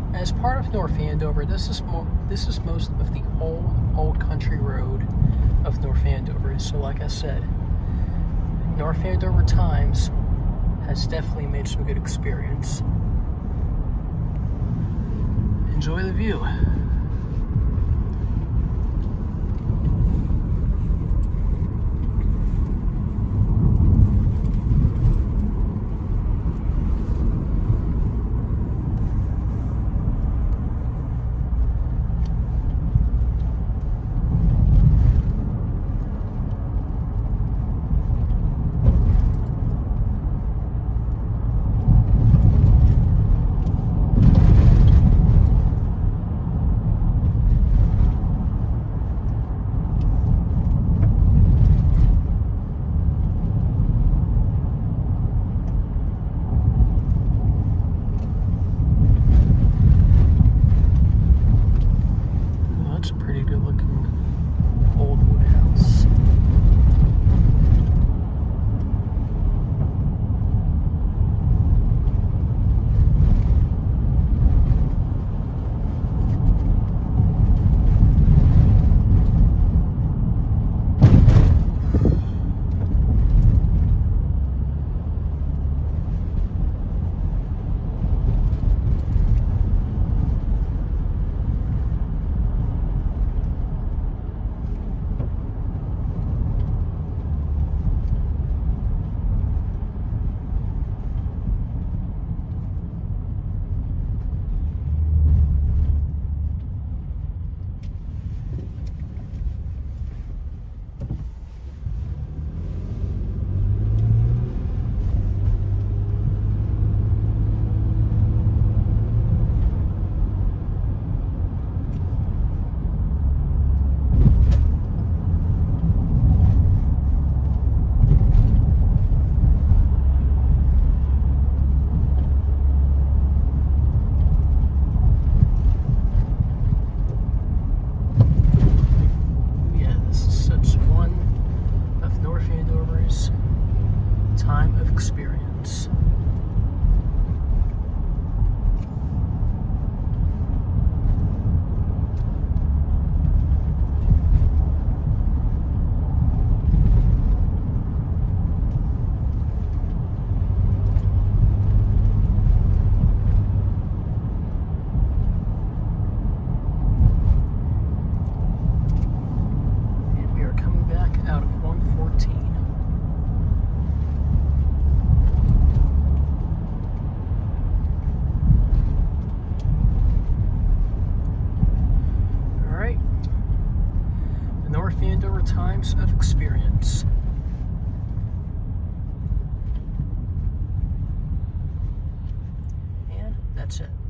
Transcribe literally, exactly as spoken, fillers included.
as part of North Andover, this is mo this is most of the old old country road of North Andover. So, like I said, North Andover Times has definitely made some good experience. Enjoy the view. That's a pretty good looking old wood house. Time of experience. And we are coming back out of one fourteen. North Andover Times of Experience. And that's it.